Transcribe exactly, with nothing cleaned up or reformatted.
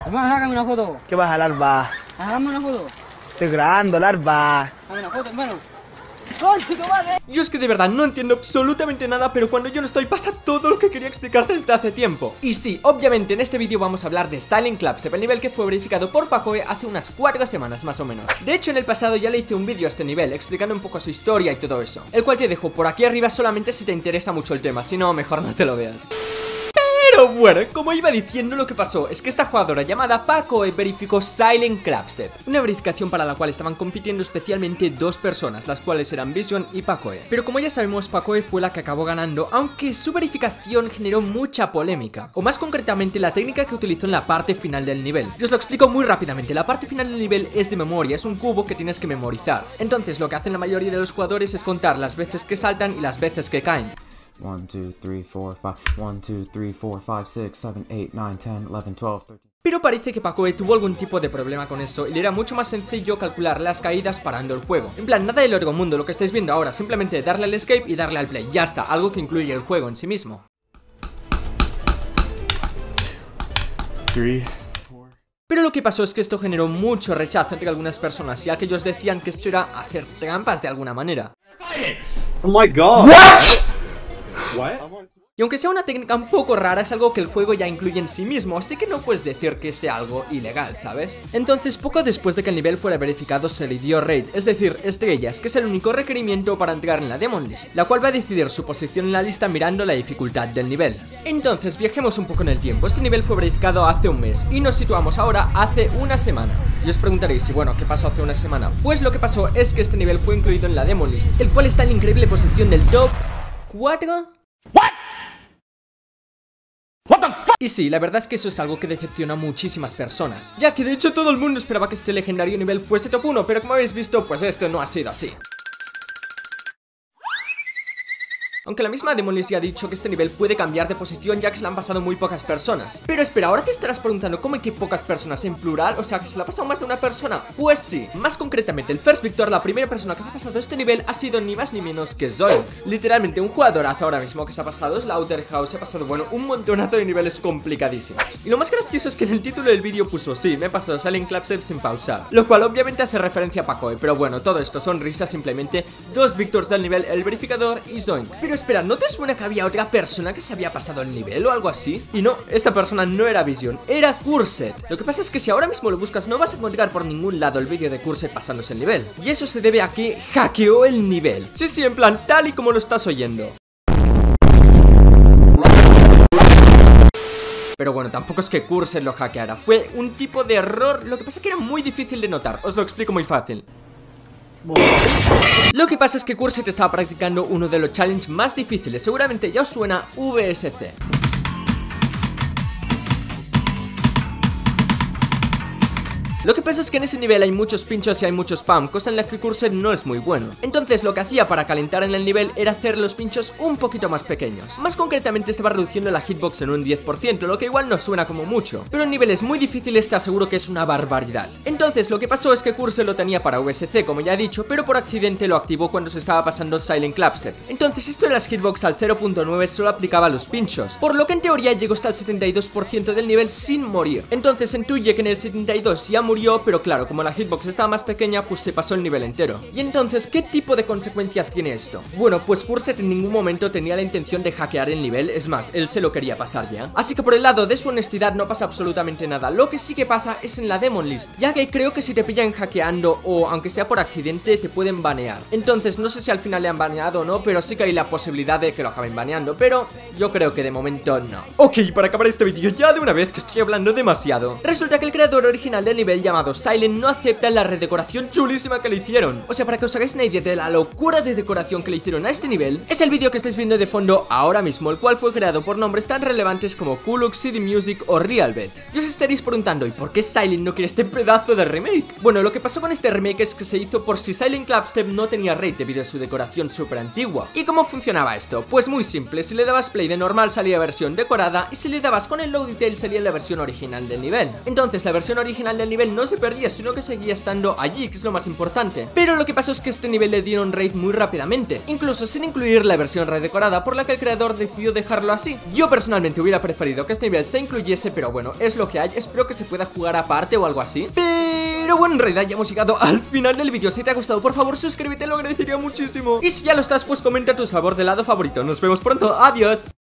Hermano, sácame una foto. ¿Qué vas a larva? Hágame una foto. Estoy grabando, larva. Dame una foto, hermano. Yo es que de verdad no entiendo absolutamente nada, pero cuando yo no estoy pasa todo lo que quería explicar desde hace tiempo. Y sí, obviamente en este vídeo vamos a hablar de Silent Clubstep, el nivel que fue verificado por Pacoe hace unas cuatro semanas más o menos. De hecho en el pasado ya le hice un vídeo a este nivel explicando un poco su historia y todo eso, el cual te dejo por aquí arriba solamente si te interesa mucho el tema, si no mejor no te lo veas. Pero bueno, como iba diciendo, lo que pasó es que esta jugadora llamada Pacoe verificó Silent Clubstep, una verificación para la cual estaban compitiendo especialmente dos personas, las cuales eran Vision y Pacoe. Pero como ya sabemos, Pacoe fue la que acabó ganando, aunque su verificación generó mucha polémica, o más concretamente la técnica que utilizó en la parte final del nivel. Yo os lo explico muy rápidamente. La parte final del nivel es de memoria, es un cubo que tienes que memorizar. Entonces lo que hacen la mayoría de los jugadores es contar las veces que saltan y las veces que caen. one, two, three, four, five. one, two, three, four, five, six, seven, eight, nine, ten, eleven, twelve, thirteen. Pero parece que Pacoe tuvo algún tipo de problema con eso y le era mucho más sencillo calcular las caídas parando el juego. En plan, nada del otro mundo, lo que estáis viendo ahora, simplemente darle al escape y darle al play, ya está, algo que incluye el juego en sí mismo. Three. Pero lo que pasó es que esto generó mucho rechazo entre algunas personas, ya que ellos decían que esto era hacer trampas de alguna manera. Oh my god. What? What? Y aunque sea una técnica un poco rara, es algo que el juego ya incluye en sí mismo, así que no puedes decir que sea algo ilegal, ¿sabes? Entonces, poco después de que el nivel fuera verificado, se le dio raid, es decir, estrellas, que es el único requerimiento para entrar en la Demon List, la cual va a decidir su posición en la lista mirando la dificultad del nivel. Entonces, viajemos un poco en el tiempo. Este nivel fue verificado hace un mes, y nos situamos ahora hace una semana. Y os preguntaréis, y bueno, ¿qué pasó hace una semana? Pues lo que pasó es que este nivel fue incluido en la Demon List, el cual está en la increíble posición del top cuatro. What? Y sí, la verdad es que eso es algo que decepciona a muchísimas personas, ya que de hecho todo el mundo esperaba que este legendario nivel fuese top uno, pero como habéis visto, pues esto no ha sido así. Aunque la misma Demon List ya ha dicho que este nivel puede cambiar de posición ya que se la han pasado muy pocas personas. Pero espera, ahora te estarás preguntando ¿cómo que pocas personas en plural? O sea, ¿que se la ha pasado más de una persona? Pues sí, más concretamente el First Victor, la primera persona que se ha pasado este nivel ha sido ni más ni menos que Zoink. Literalmente un jugadorazo ahora mismo que se ha pasado es la Outer House, se ha pasado, bueno, un montonazo de niveles complicadísimos. Y lo más gracioso es que en el título del vídeo puso sí, me he pasado Silent Clubstep sin pausar, lo cual obviamente hace referencia a Pacoe, pero bueno, todo esto son risas, simplemente dos Victors del nivel, el verificador y Zoink. Pero espera, ¿no te suena que había otra persona que se había pasado el nivel o algo así? Y no, esa persona no era Vision, era Cursed. Lo que pasa es que si ahora mismo lo buscas no vas a encontrar por ningún lado el vídeo de Cursed pasándose el nivel. Y eso se debe a que hackeó el nivel. Sí, sí, en plan tal y como lo estás oyendo. Pero bueno, tampoco es que Cursed lo hackeara, fue un tipo de error, lo que pasa es que era muy difícil de notar, os lo explico muy fácil. Lo que pasa es que Cursed estaba practicando uno de los challenges más difíciles, seguramente ya os suena V S C. Lo que pasa es que en ese nivel hay muchos pinchos y hay mucho spam, cosa en la que Cursed no es muy bueno. Entonces lo que hacía para calentar en el nivel era hacer los pinchos un poquito más pequeños. Más concretamente estaba reduciendo la hitbox en un diez por ciento, lo que igual no suena como mucho, pero en niveles muy difíciles te aseguro que es una barbaridad. Entonces lo que pasó es que Cursed lo tenía para V S C, como ya he dicho, pero por accidente lo activó cuando se estaba pasando Silent Clubstep. Entonces esto de las hitbox al cero punto nueve solo aplicaba a los pinchos, por lo que en teoría llegó hasta el setenta y dos por ciento del nivel sin morir. Entonces se intuye que en el setenta y dos ya murió, pero claro, como la hitbox estaba más pequeña, pues se pasó el nivel entero. Y entonces, ¿qué tipo de consecuencias tiene esto? Bueno, pues Cursed en ningún momento tenía la intención de hackear el nivel, es más, él se lo quería pasar ya. Así que por el lado de su honestidad no pasa absolutamente nada. Lo que sí que pasa es en la Demon List, ya que creo que si te pillan hackeando o aunque sea por accidente te pueden banear. Entonces no sé si al final le han baneado o no, pero sí que hay la posibilidad de que lo acaben baneando, pero yo creo que de momento no. Ok, para acabar este vídeo ya de una vez, que estoy hablando demasiado, resulta que el creador original del nivel llamado Silent no acepta la redecoración chulísima que le hicieron. O sea, para que os hagáis una idea de la locura de decoración que le hicieron a este nivel, es el vídeo que estáis viendo de fondo ahora mismo, el cual fue creado por nombres tan relevantes como Kuluk, C D Music o Realbet. Y os estaréis preguntando, ¿y por qué Silent no quiere este pedazo de remake? Bueno, lo que pasó con este remake es que se hizo por si Silent Clubstep no tenía raid debido a su decoración súper antigua. ¿Y cómo funcionaba esto? Pues muy simple, si le dabas play de normal salía versión decorada y si le dabas con el low detail salía la versión original del nivel. Entonces la versión original del nivel no se perdía, sino que seguía estando allí, que es lo más importante. Pero lo que pasó es que este nivel le dieron raid muy rápidamente, incluso sin incluir la versión raid decorada, por la que el creador decidió dejarlo así. Yo personalmente hubiera preferido que este nivel se incluyese, pero bueno, es lo que hay. Espero que se pueda jugar aparte o algo así. Pero bueno, en realidad ya hemos llegado al final del vídeo. Si te ha gustado, por favor suscríbete, lo agradecería muchísimo. Y si ya lo estás, pues comenta tu sabor de helado favorito. Nos vemos pronto, adiós.